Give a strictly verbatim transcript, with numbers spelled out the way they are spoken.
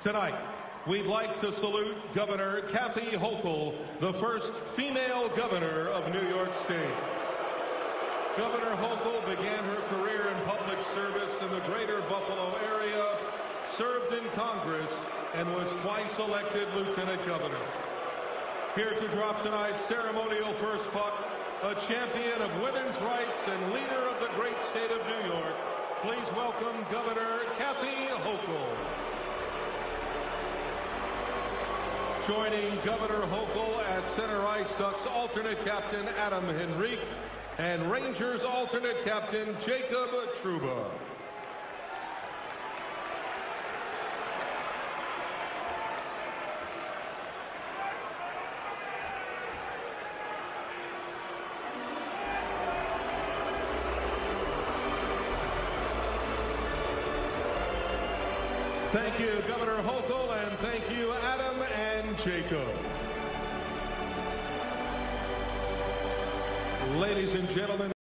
Tonight, we'd like to salute Governor Kathy Hochul, the first female governor of New York State. Governor Hochul began her career in public service in the greater Buffalo area, served in Congress, and was twice elected lieutenant governor. Here to drop tonight's ceremonial first puck, a champion of women's rights and leader of the great state of New York, please welcome Governor Kathy Hochul. Joining Governor Hochul at center ice, Ducks alternate captain Adam Henrique and Rangers alternate captain Jacob Trouba. Thank you, Governor Hochul, and thank you, Adam and Jacob. Ladies and gentlemen,